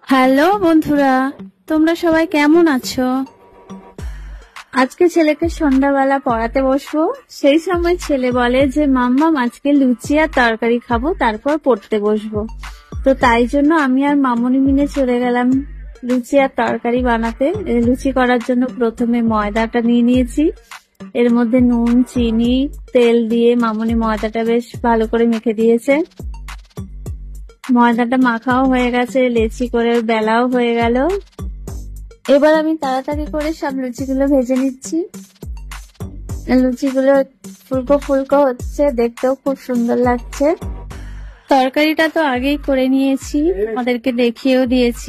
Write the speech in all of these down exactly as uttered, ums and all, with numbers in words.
Hello বন্ধুরা, তোমরা সবাই কেমন আছো? আজকে ছেলেকে সন্ধ্যাবেলা পড়াতে বসবো। সেই সময় ছেলে বলে যে মাম্মাম আজকে লুচি আর তরকারি খাবো, তারপর পড়তে বসবো। তো তাই জন্য আমি আর মামুনি মিলে চলে গেলাম লুচি আর তরকারি বানাতে। লুচি করার জন্য প্রথমে ময়দাটা নিয়ে নিয়েছি, এর মধ্যে নুন, চিনি, তেল দিয়ে মামুনি ময়দাটা বেশ ভালো করে মেখে দিয়েছে। ময়দাটা মাখাও হয়ে গেছে, লেচি করে বেলাও হয়ে গেল। এবার আমি তাড়াতাড়ি করে সব লুচিগুলো ভেজে নিচ্ছি। লুচিগুলো ফুলকো ফুলকো হচ্ছে, দেখতেও খুব সুন্দর লাগছে। তরকারিটা তো আগেই করে নিয়েছি, ওদেরকে দেখিয়েও দিয়েছি।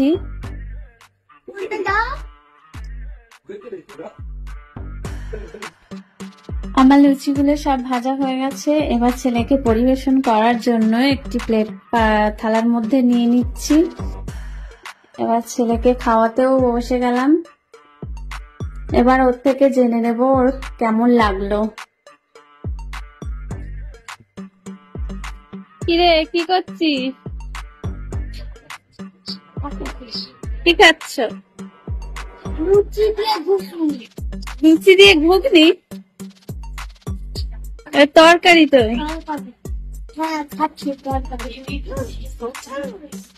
আমার লুচিগুলো সব ভাজা হয়ে গেছে। এবার ছেলেকে পরিবেশন করার জন্য একটি প্লেট থালার মধ্যে নিয়ে নিচ্ছি। এবার ছেলেকে খাওয়াতেও বসে গেলাম। এবার ওর থেকে জেনে নেব ওর কেমন লাগলো। কিরে, কি করছিস? কি খাচ্ছ? লুচি দিয়ে ঘুগনি। লুচি দিয়ে ঘুগনি? তরকারি তো। হ্যাঁ, খাচ্ছি তরকারি।